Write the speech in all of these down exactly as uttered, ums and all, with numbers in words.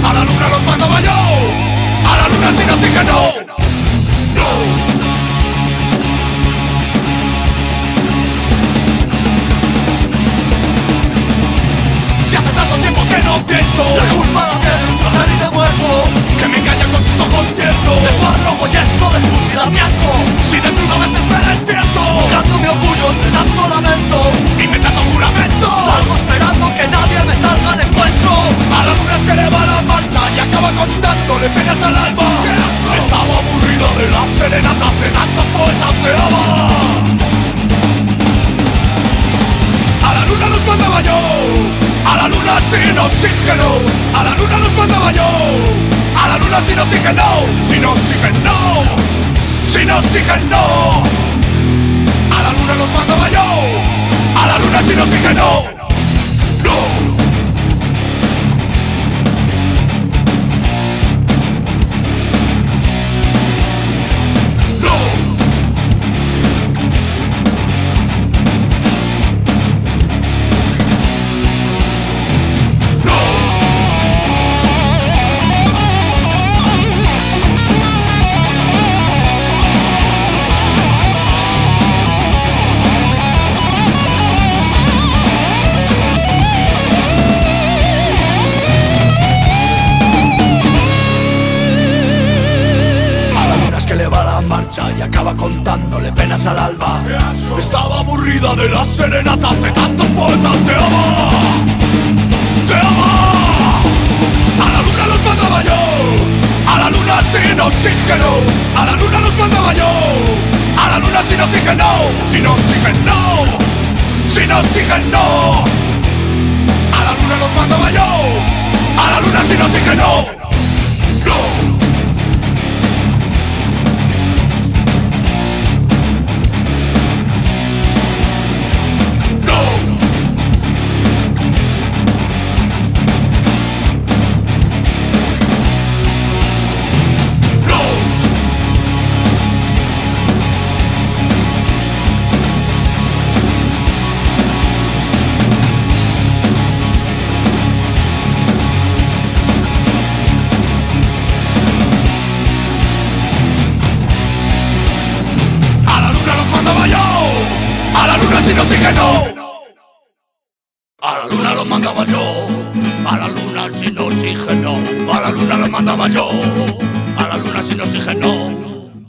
A la luna los mandaba yo, a la luna sin oxígeno. No. Si hace tanto tiempo que no pienso, la culpa la tiene un satélite muerto que me engaña con sus ojos ciertos, de cuadro molesto de fusilamiento. Si dentro una veces me despierto, buscando mi orgullo entre tanto lamento, inventando juramentos, salgo esperando que nadie me salga de encuentro. A la luna que le va la marcha y acaba contándole penas al alma. Estaba aburrido de las serenatas de tantos poetas de ama. A la luna los mandaba yo, a la luna sin oxígeno. A la luna los mandaba yo, a la luna sin oxígeno. Sin oxígeno, sin oxígeno. A la luna los mandaba yo, a la luna sin oxígeno. No. Y acaba contándole penas al alba. Estaba aburrida de las serenatas de tantos poetas de ama. ¡De ama! A la luna los mandaba yo, a la luna sin oxígeno. A la luna los mandaba yo, a la luna sin oxígeno. Sin oxígeno, sin oxígeno. A la luna los mandaba yo, a la luna sin oxígeno. No. A la luna sin oxígeno. A la luna lo mandaba yo, a la luna sin oxígeno. A la luna lo mandaba yo, a la luna sin oxígeno.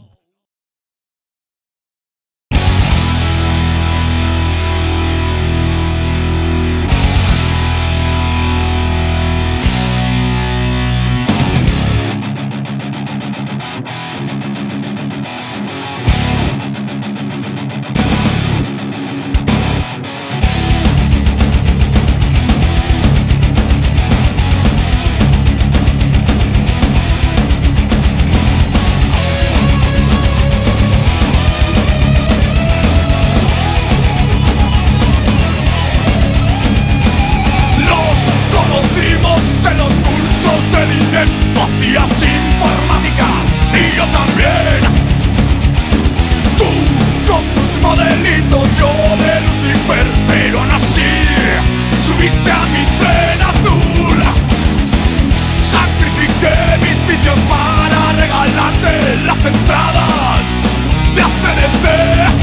Hacías informática y yo también. Tú con tus modelitos, yo de Lucifer, pero aún así subiste a mi tren azul. Sacrifiqué mis vicios para regalarte las entradas de A C D C.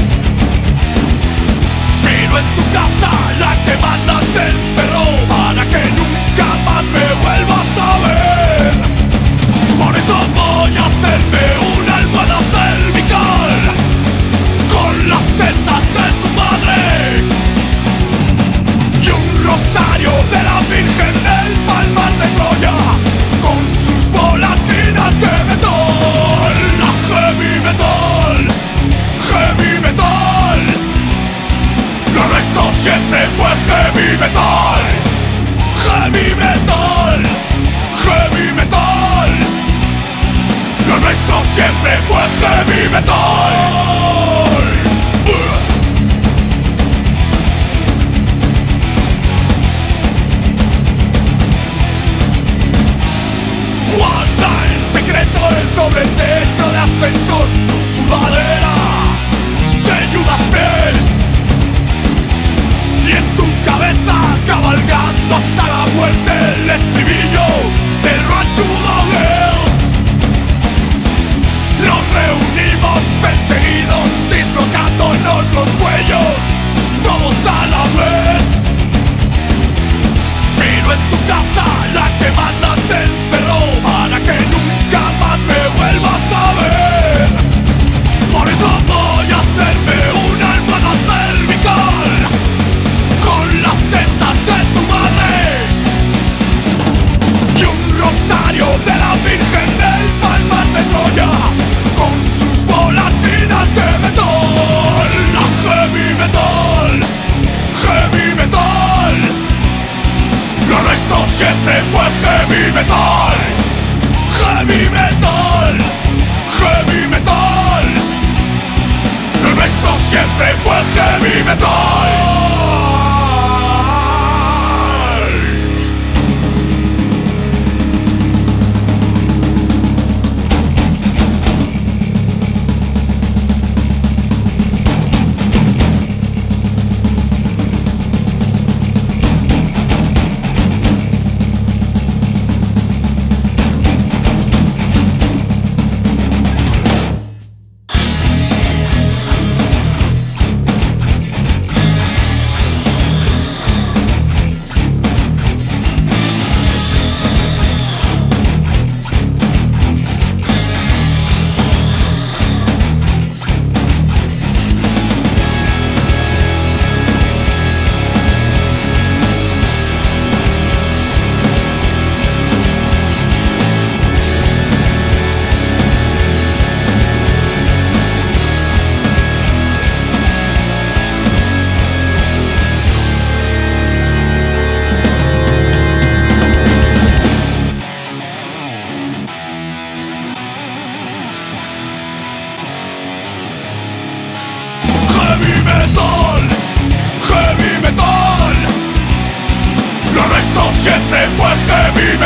Pero en tu casa la que manda te encerró para que nunca más me vuelvas a ver. Por eso voy a hacerme una almohada cervical con las tetas de tu madre y un rosario de la Virgen del Palmar de Troya con sus volatinas de metal. La heavy metal, heavy metal. Lo nuestro siempre fue heavy metal, heavy metal, heavy metal. Lo nuestro siempre fue heavy metal. Guarda en secreto el sobretecho de ascensor, tu sudadera de Judas Priest, y en tu cabeza cabalgando hasta la muerte el estribillo del rancho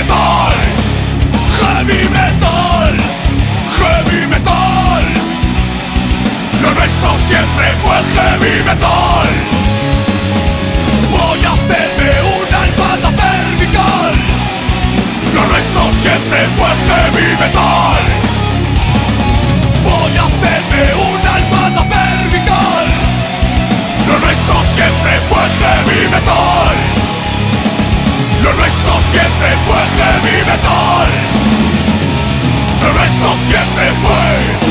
metal, heavy metal, heavy metal. Lo nuestro siempre fue heavy metal. Voy a hacerme una almohada cervical. Lo nuestro siempre fue heavy metal. Voy a hacerme una almohada cervical. Lo nuestro siempre fue heavy metal. Lo nuestro siempre fue heavy metal. Lo nuestro siempre fue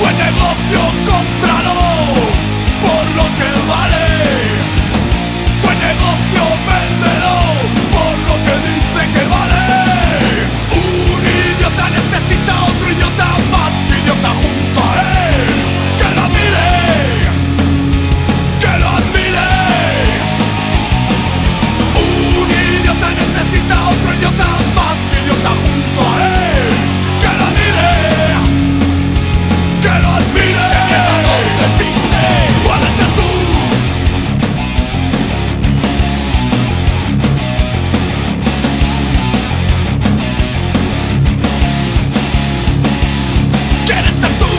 Buen negocio, cómpralo por lo que vale. Buen negocio, véndelo por lo que dice que vale. Un idiota necesita otro idiota más idiota junto a él. Que lo admire, que lo admire. Un idiota necesita otro idiota más idiota junto a él. Que lo admire, que lo admire. Que te pise, puedes ser tú. ¿Quieres ser tú?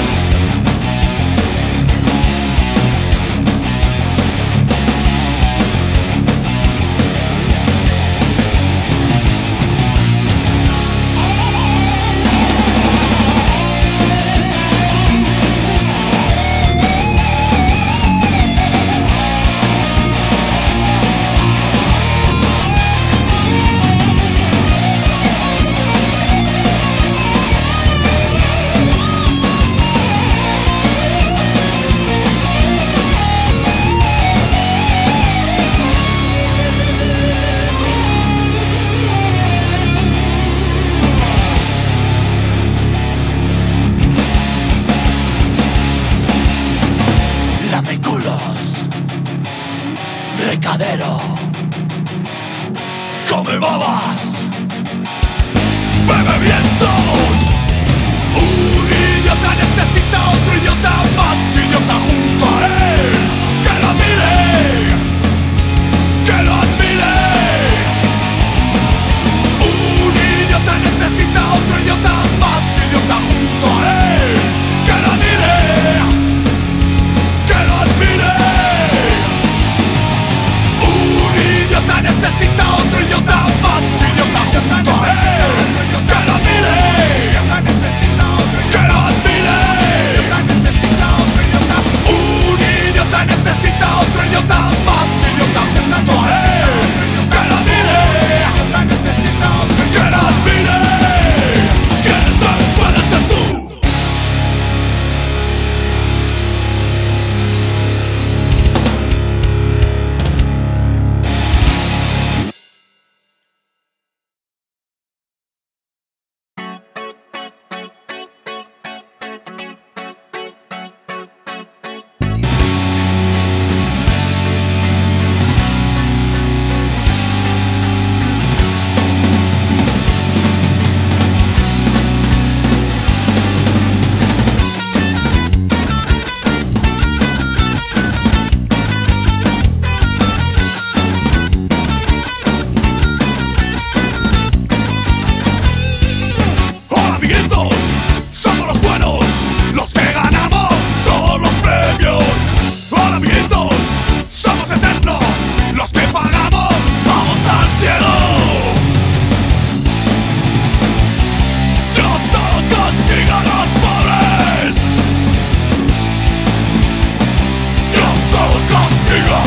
Lameculos, recadero, come babas, bebe vientos. Un idiota necesita otro idiota más idiota junto a él. Que lo admire, que lo admire. Un idiota necesita otro idiota más idiota junto a él. Que lo admire, que lo admire. Un idiota necesita otro idiota más idiota junto a él. Que lo admire, que lo admire. Un idiota necesita otro idiota más idiota junto a él. Que lo admire, que lo admire. ¿Quieres ser? Puedes ser tú. Hola amiguitos, somos los buenos, los que ganamos todos los premios. Hola amiguitos, somos eternos, los que pagamos, vamos al cielo. Dios solo castiga a los pobres. Dios solo castiga.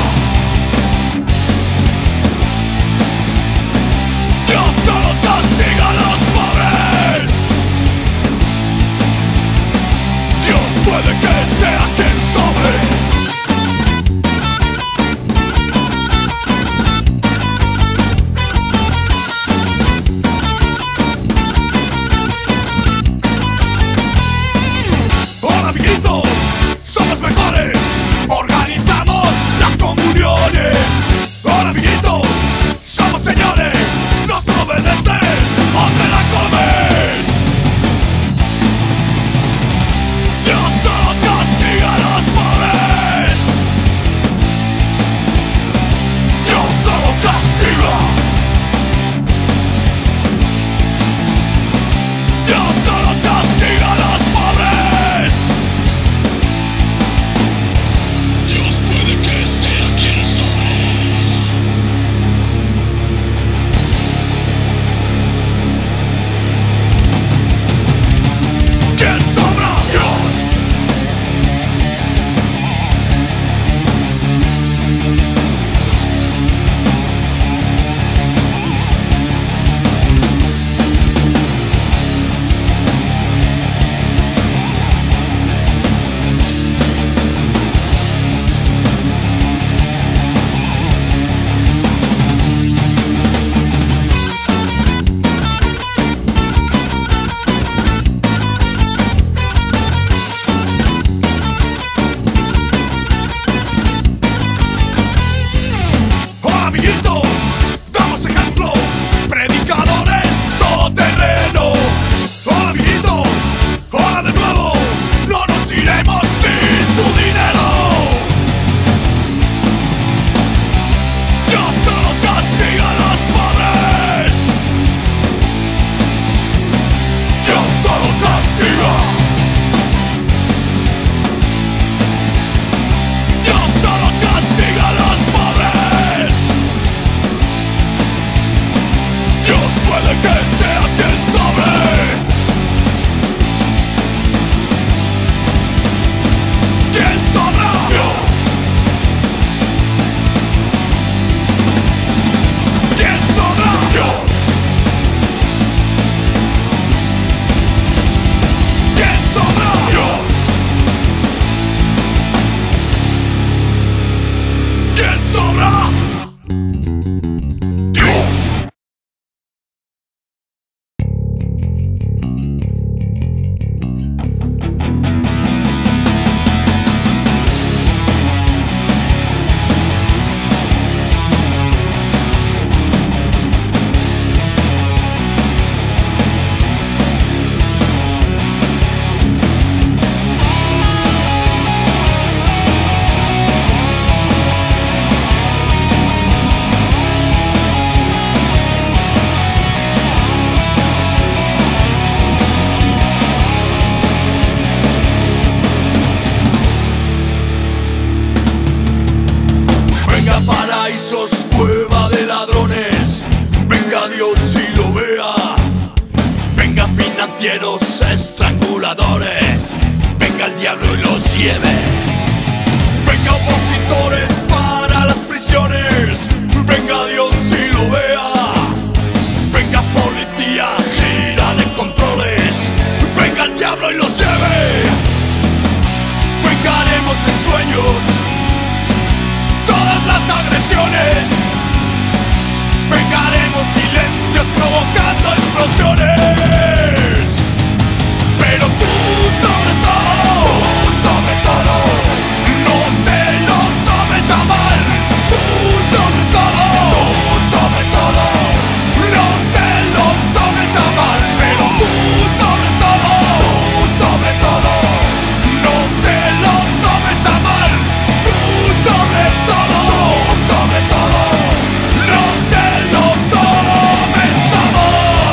Dios solo castiga a los pobres. Dios puede que sea quien sobre. Hola amiguitos, somos mejores, organizamos las comuniones. Hola amiguitos, somos señores, nos obedeces o te la comes. Dios solo castiga a los pobres. diablo y los lleve. Venga opositores para las prisiones, venga Dios y lo vea. Venga policía, gira de controles, venga el diablo y los lleve. Vengaremos en sueños todas las agresiones, vengaremos silencios provocando explosiones. Pero tú sobre todo, tú sobre todo, no te lo tomes a mal. Tú sobre todo, tú sobre todo, no te lo tomes a mal. Pero tú sobre todo, tú sobre todo, no te lo tomes a mal. Tú sobre todo, tú sobre todo, no te lo tomes a mal.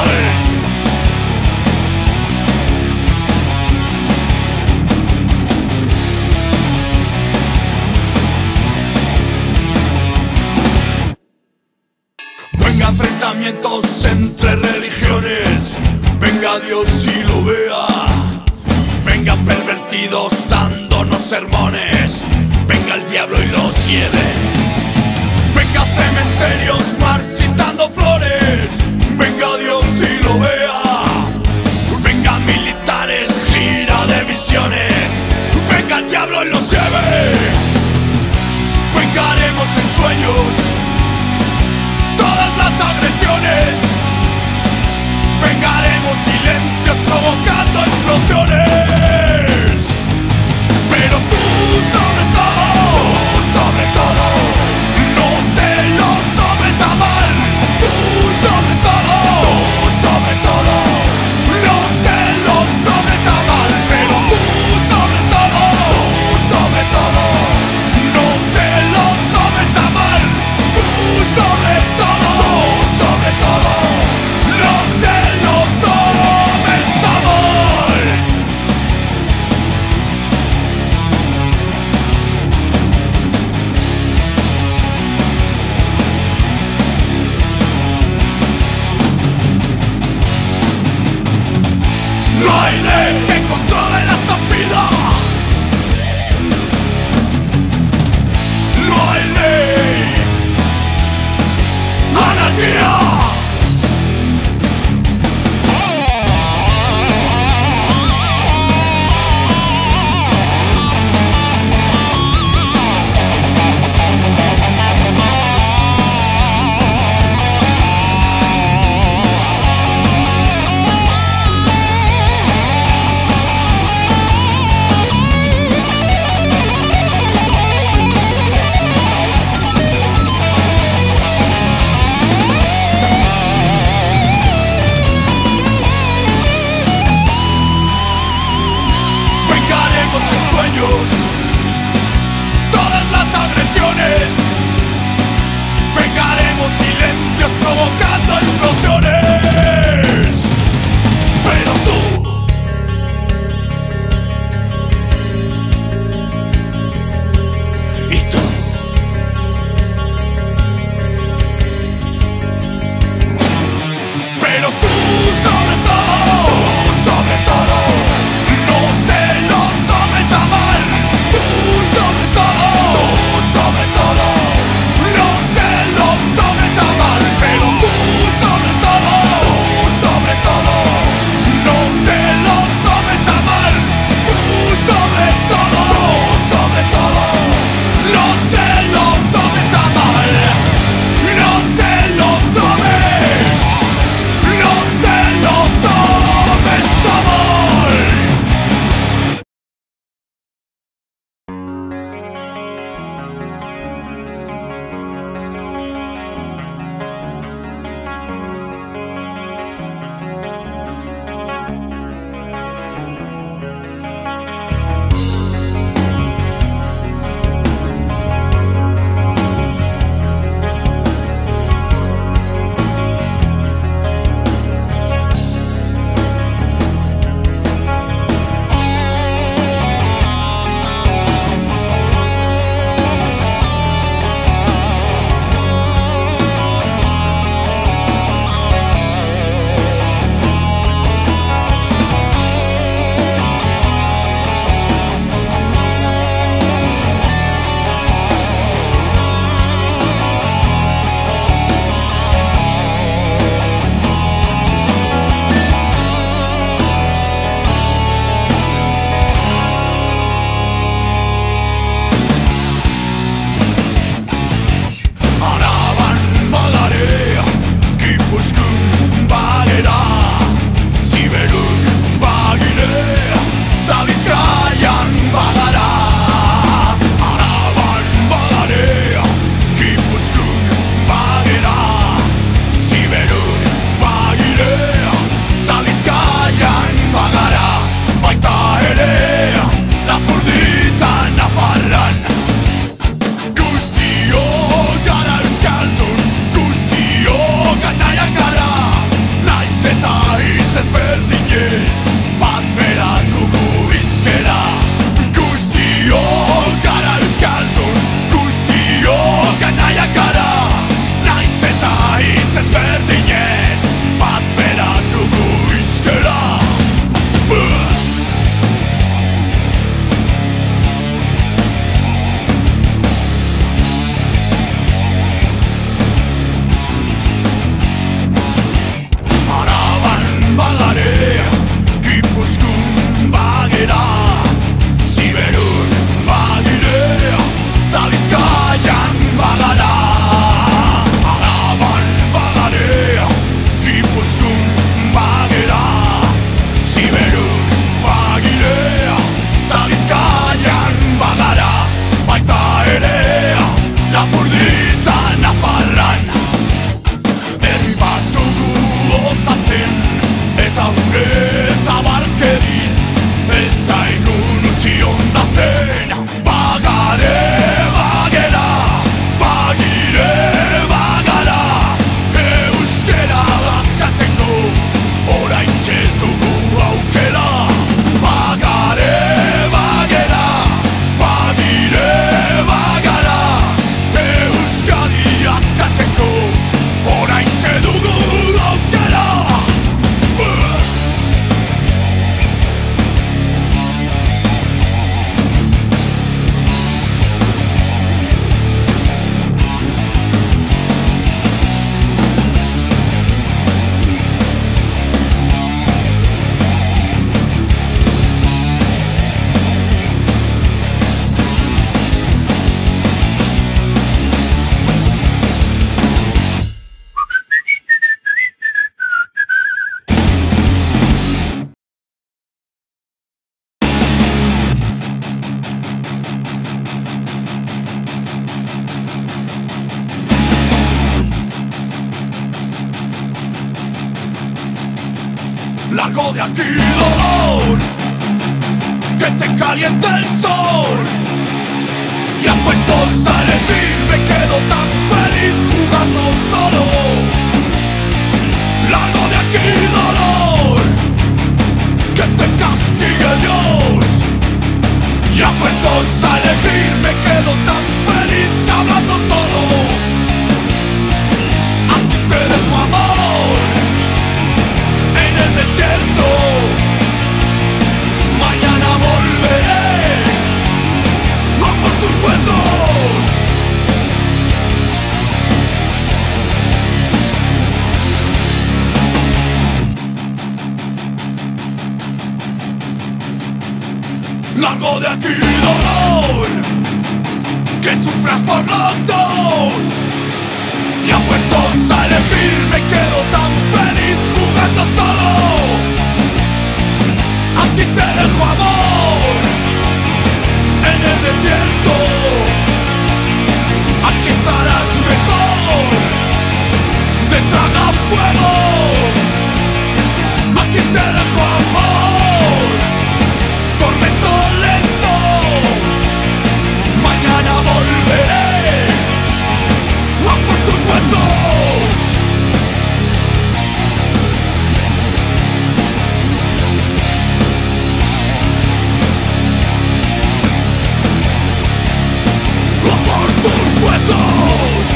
Venga enfrentamientos entre religiones, venga Dios y lo vea. Venga pervertidos dándonos sermones, venga el diablo y los lleve. Venga cementerios marchitando flores, venga Dios y lo vea. Venga militares, gira de misiones, venga el diablo y los lleve. Vengaremos en sueños todas las agresiones, vengaremos silencios provocando explosiones. Pero tú sobre todo, tú sobre todo, no te lo tomes a mal. Tú sobre todo, tú sobre todo, no te lo tomes a mal. Pero tú sobre todo, tú sobre todo, no te lo tomes a mal. Tú sobre todo, sobre todo, no te lo tomes aquí dolor, que te caliente el sol. Y apuestos a elegir me quedo tan feliz jugando solo. Largo de aquí dolor, que te castigue Dios. Y apuestos a elegir me quedo tan feliz hablando solo. Aquí te dejo amor en el desierto. Mañana volveré a por tus huesos. Largo de aquí dolor, que sufras por los dos. Y apuestos a elegir me quedo tan feliz jugando solo. Aquí te dejo amor en el desierto. Aquí estarás mejor, te traga fuegos. Aquí te dejo amor, tormento lento. Mañana volveré a por tus huesos. A por tus huesos.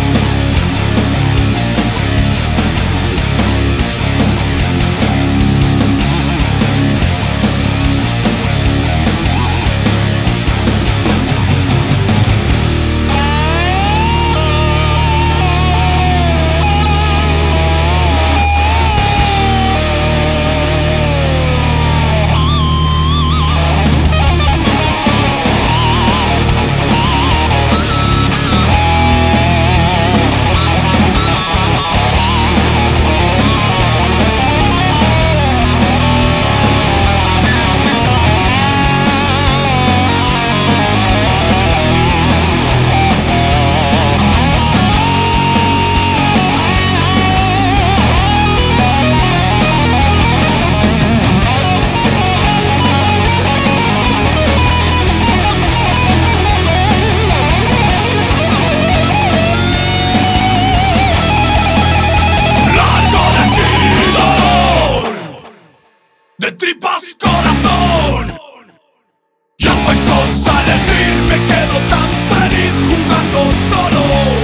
De tripas corazón. Y apuestos a elegir me quedo tan feliz jugando solo.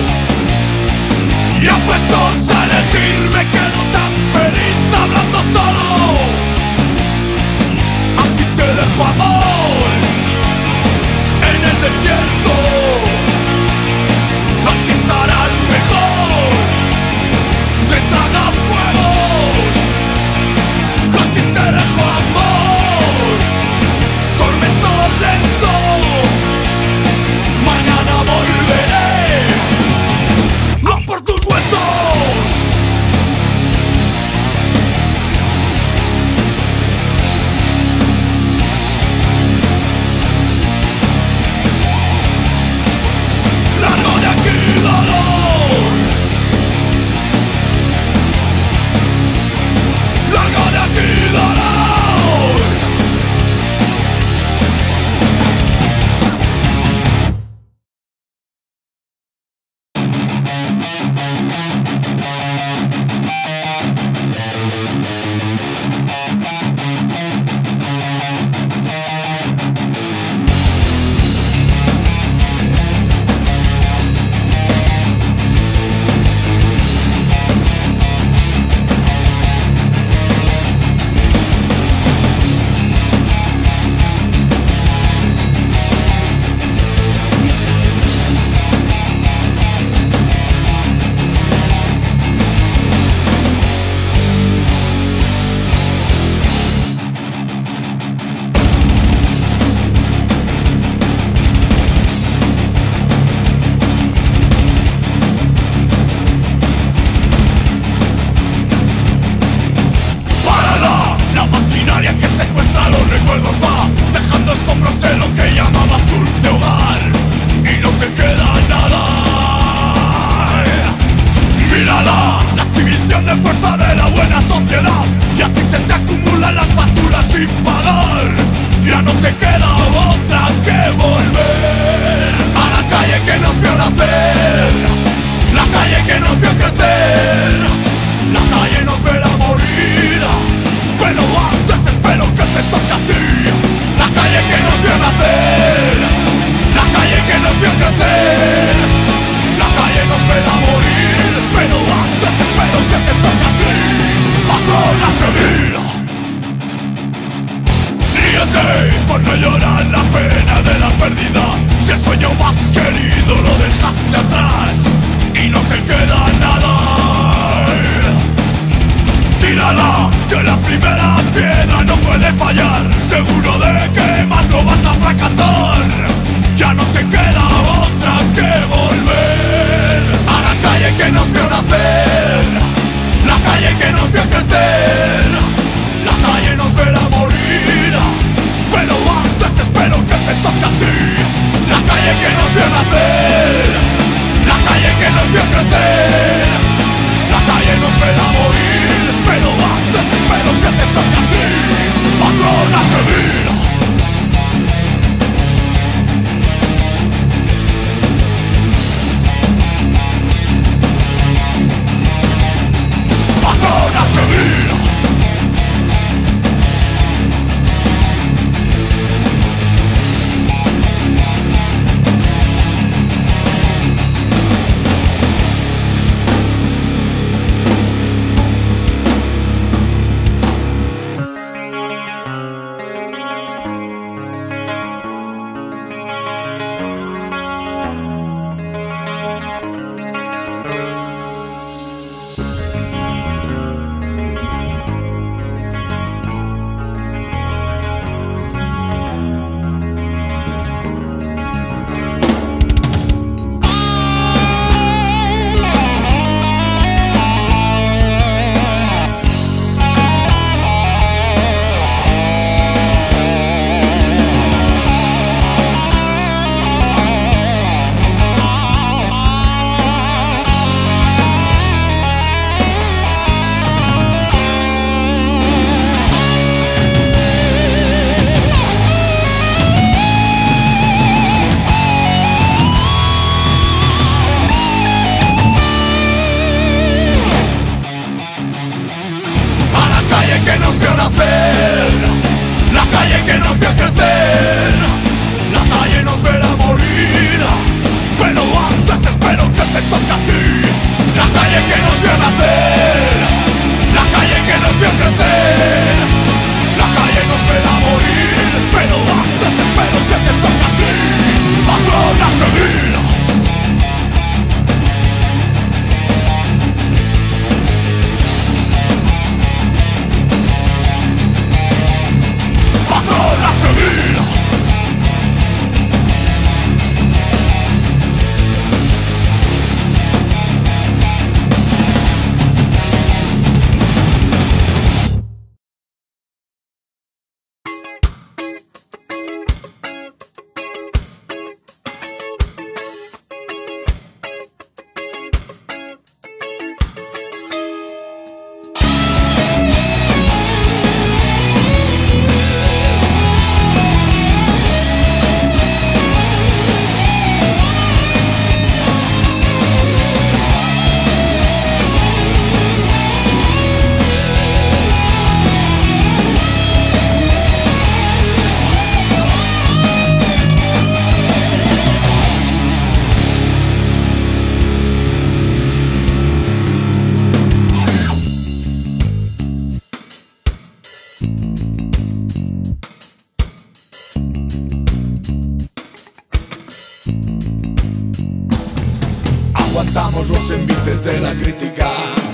Y apuestos a elegir me quedo tan feliz hablando solo. Aquí te dejo amor en el desierto. Aquí estarás mejor, te traga fuegos. Aquí te dejo amor, tormento lento. Mañana volveré a por tus huesos. Largo de aquí dolor, largo de aquí dolor. La civilización de fuerza de la buena sociedad. Y a ti se te acumulan las facturas sin pagar. Ya no te queda otra que volver a la calle que nos vio nacer, la calle que nos vio crecer, la calle nos verá morir, pero antes espero que te toque a ti. La calle que nos vio nacer, la calle que nos vio crecer, la calle nos verá morir, pero antes espero que te toque a ti, patrón, a seguir. Ríete por no llorar la pena de la pérdida. Si el sueño más querido lo dejaste atrás y no te queda nada, tírala, que la primera piedra no puede fallar. Seguro de que más no vas a fracasar. Ya no te queda otra que volver a la calle que nos vio nacer, la calle que nos vio crecer, la calle nos verá morir, pero antes espero que te toque a ti. La calle que nos vio nacer, la calle que nos vio crecer, la calle nos verá morir, pero antes espero que te toque a ti, patrón, a seguir. Patrón, a seguir. Aguantamos los envites de la crítica,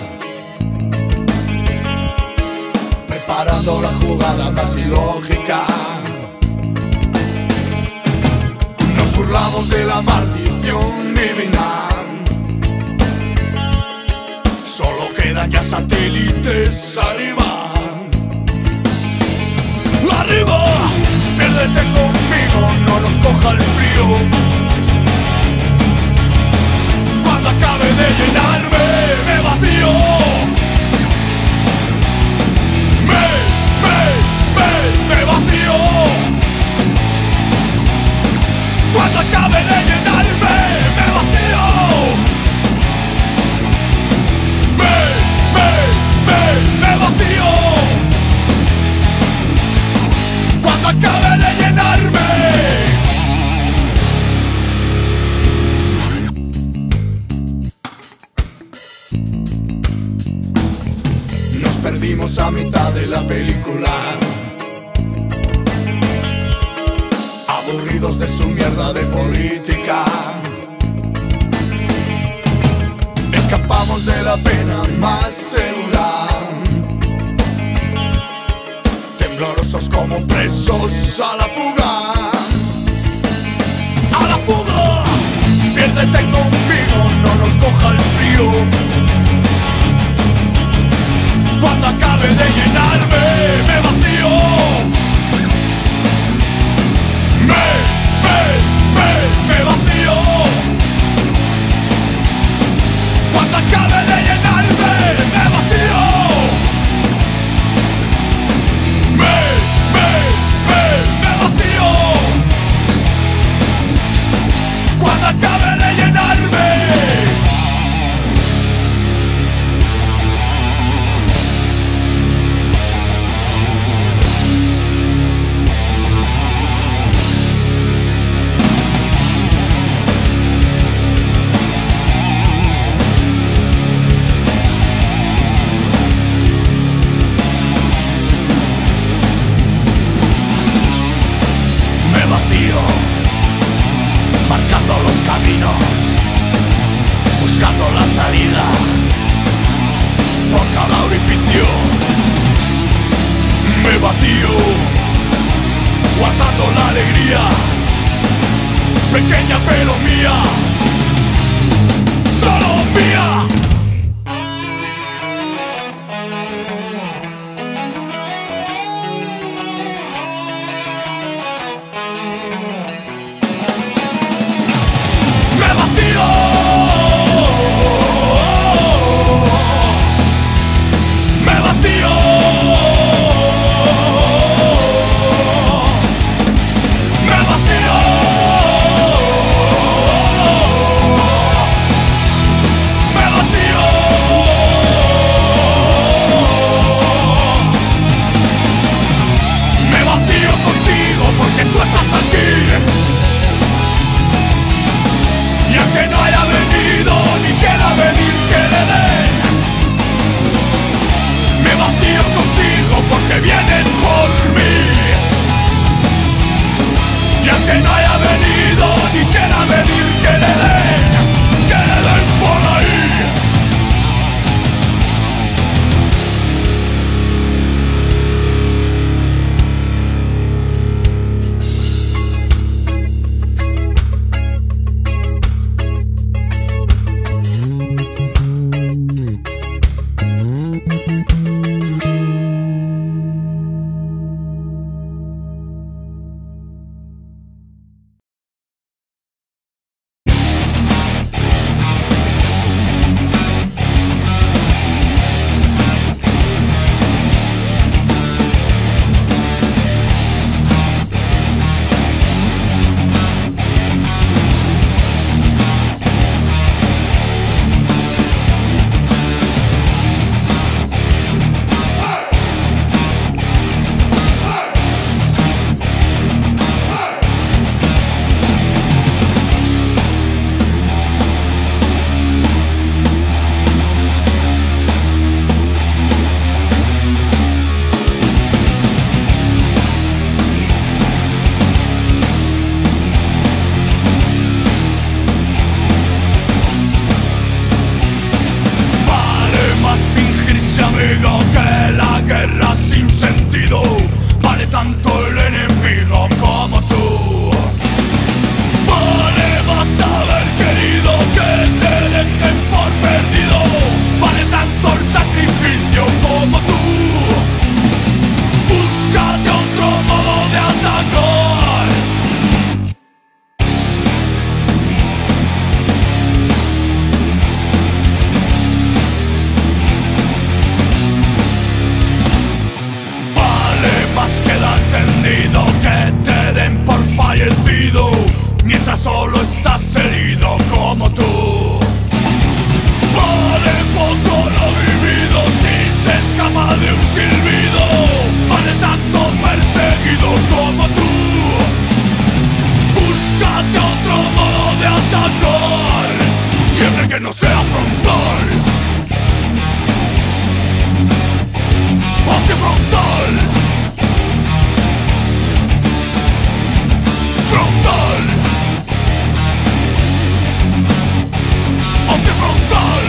preparando la jugada más ilógica. Nos burlamos de la maldición divina. Solo quedan ya satélites arriba. ¡Arriba! Piérdete conmigo, no nos coja el frío. Cuando acabe de llenarme, me vacío. Cuando acabe de llenarme, me vacío. Me, me, me, me vacío. Cuando acabe de llenarme. Nos perdimos a mitad de la película, aburridos de su mierda de política. Escapamos de la pena más segura, temblorosos como presos a la fuga. A la fuga, piérdete conmigo, no nos coja el frío. Cuando acabe de llenarme, me vacío. Me, me, me, me vacío. Cuando acabe de llenarme, me vacío. Me, me, me, me vacío. Cuando acabe de llenarme. Marcando los caminos, buscando la salida por cada orificio. Me vacío, guardando la alegría, pequeña pero mía, solo mía. Me vacío. Me vacío. Me vacío. mientras solo estás herido como tú. Vale poco lo vivido si se escapa de un silbido. Vale tanto perseguido como tú. Búscate otro modo de atacar, siempre que no sea frontal. Ponte frontal. Frontal. Ponte frontal.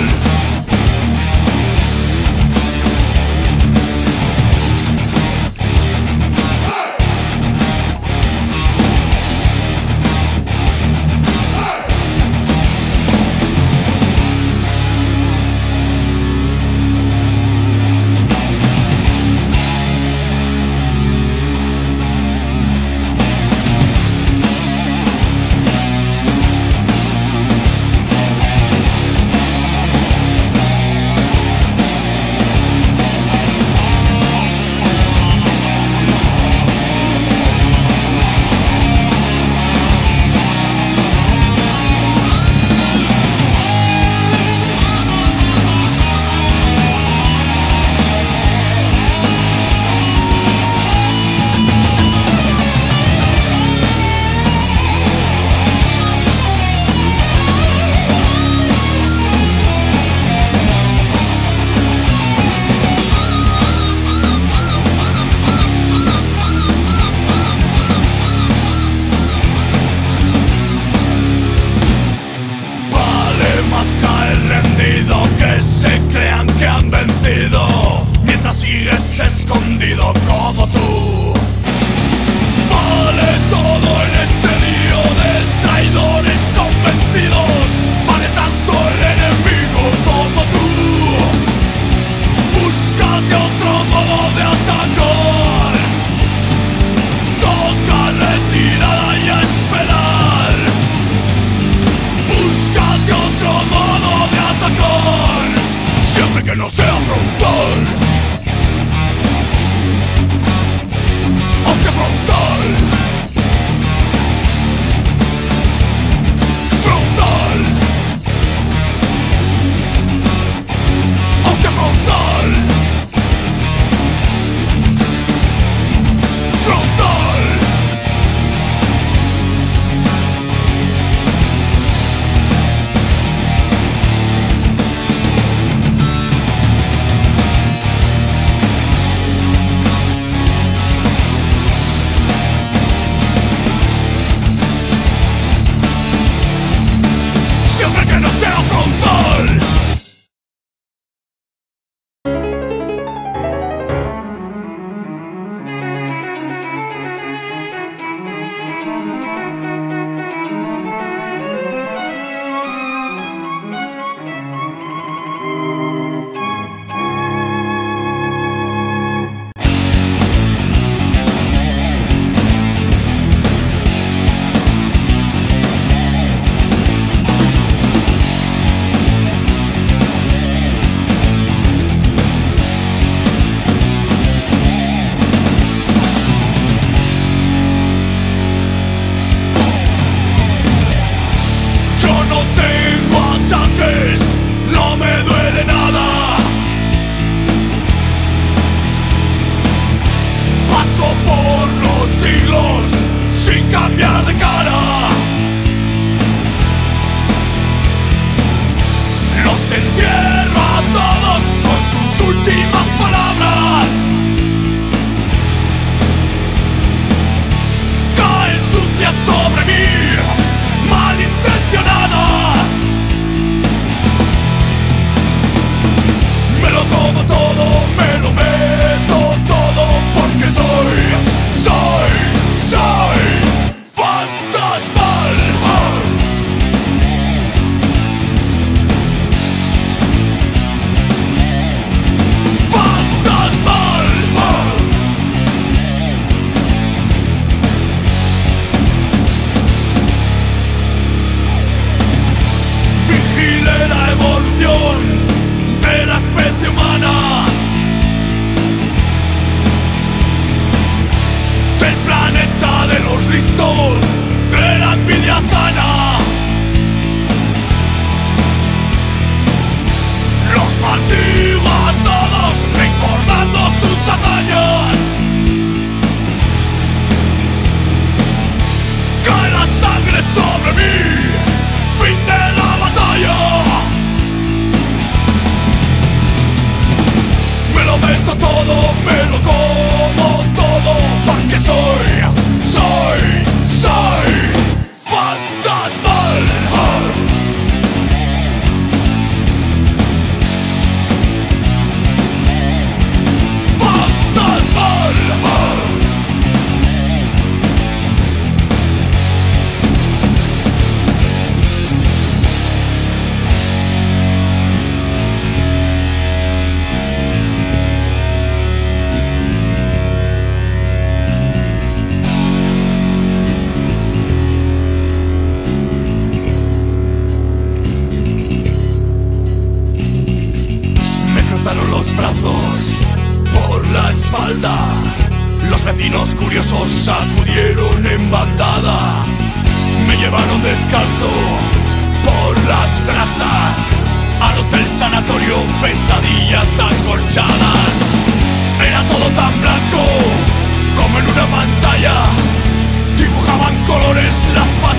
Escondido como tú. Vale todo en este lío de traidores convencidos. Vale tanto el enemigo como tú. Búscate otro modo de atacar. Toca retirada y a esperar. Búscate otro modo de atacar, siempre que no sea frontal. Ponte frontal. Frontal. Ponte frontal. Frontal. Siempre que no sea frontal. No me duele nada. Paso por los siglos sin cambiar de cara. Los entierro a todos con sus últimas palabras. Caen sucias sobre mí, malintencionadas. Me lo como todo, me lo meto todo, porque soy, soy, soy fantasmal. Fantasmal. Vigile la evolución de la especie humana, del planeta de los listos, de la envidia sana. sacudieron en bandada, me llevaron descalzo por las brasas al hotel sanatorio, pesadillas acolchadas. Era todo tan blanco como en una pantalla, dibujaban colores las paredes.